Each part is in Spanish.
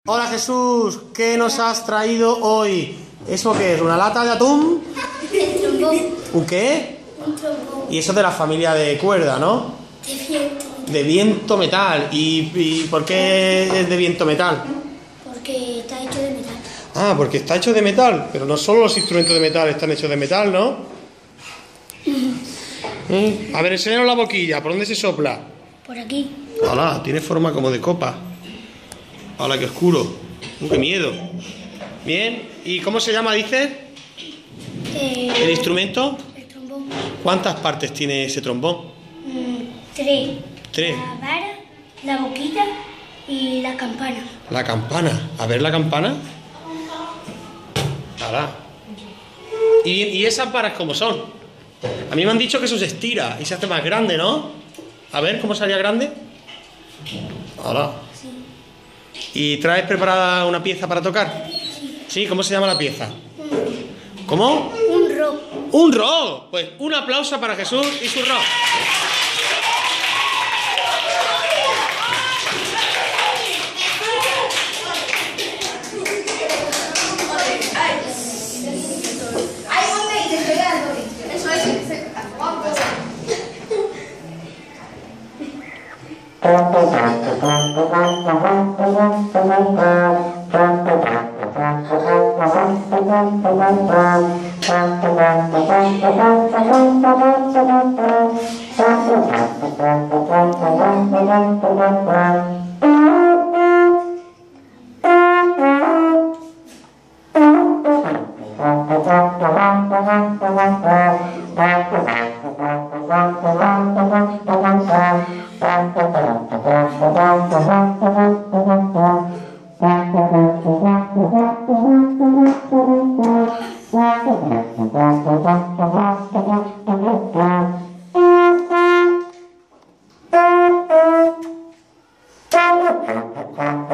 Hola Jesús, ¿qué nos has traído hoy? ¿Eso qué es? ¿Una lata de atún? El trombón. ¿Un qué? Un trombón. Y eso es de la familia de cuerda, ¿no? De viento. De viento metal. ¿Y por qué es de viento metal? Porque está hecho de metal. Ah, porque está hecho de metal. Pero no solo los instrumentos de metal están hechos de metal, ¿no? A ver, enséñanos la boquilla. ¿Por dónde se sopla? Por aquí. Hola, tiene forma como de copa. Hola, qué oscuro. Qué miedo. Bien, ¿y cómo se llama, dices? ¿El instrumento? El trombón. ¿Cuántas partes tiene ese trombón? Tres. Tres. La vara, la boquita y la campana. La campana. A ver la campana. Hola. ¿Y esas varas cómo son? A mí me han dicho que eso se estira y se hace más grande, ¿no? A ver, ¿cómo sería grande? Hola. Sí. ¿Y traes preparada una pieza para tocar? Sí, ¿cómo se llama la pieza? ¿Cómo? Un rock. ¡Un rock! Pues un aplauso para Jesús y su rock.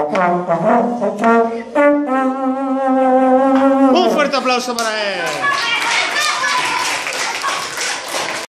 Un fuerte aplauso para él.